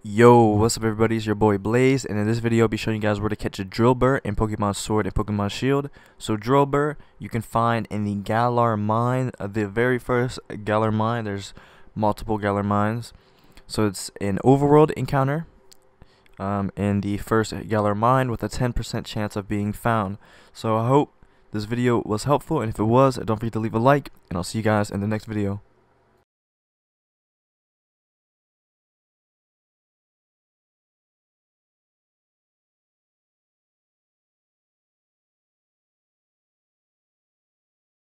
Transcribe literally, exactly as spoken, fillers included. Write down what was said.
Yo, what's up everybody, it's your boy Blaze, and in this video I'll be showing you guys where to catch a Drilbur in Pokemon Sword and Pokemon Shield. So Drilbur you can find in the Galar Mine, uh, the very first Galar Mine. There's multiple Galar Mines. So it's an overworld encounter um, in the first Galar Mine with a ten percent chance of being found. So I hope this video was helpful, and if it was, don't forget to leave a like, and I'll see you guys in the next video.